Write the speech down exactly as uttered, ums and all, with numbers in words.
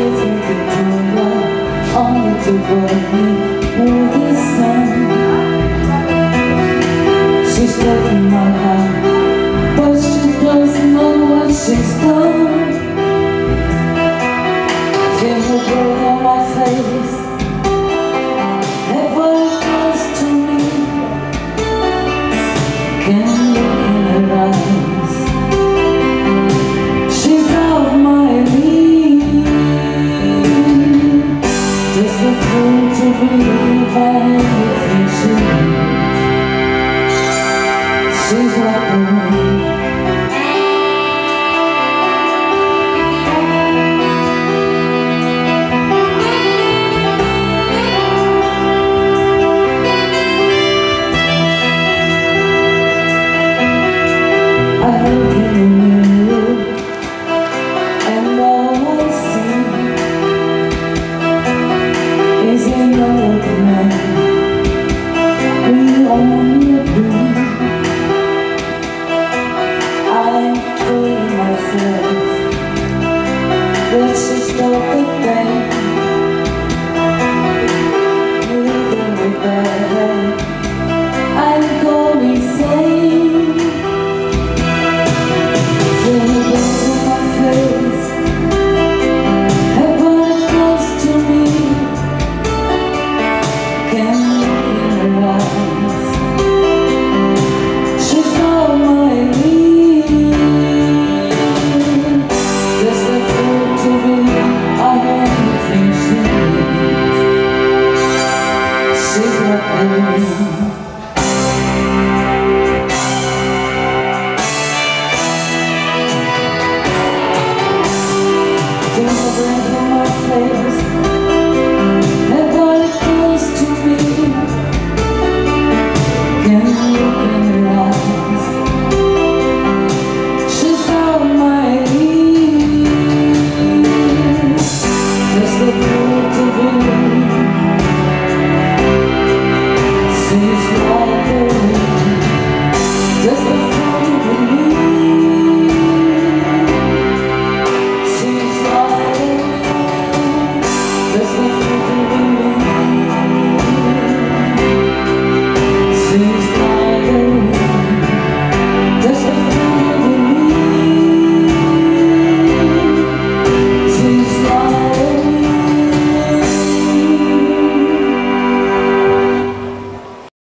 only to burn me with the sun. She's taking my hand, but she doesn't know what she's done. Feel her blood on my face, ever close to me. Can't look in her eyes, she's out my league. Just a fool to believe I everything she needs. She's like the wind. I look in the mirror and all I see is another man. We only dream. I'm fooling myself, but she's not the thing. Leaving with that head, I'm going insane. Feel the blood on my face, heaven close to me. Can't look in her eyes, she's all my need. Just a fool to believe I have everything she needs. She's like the wind. Feel the breath on my face,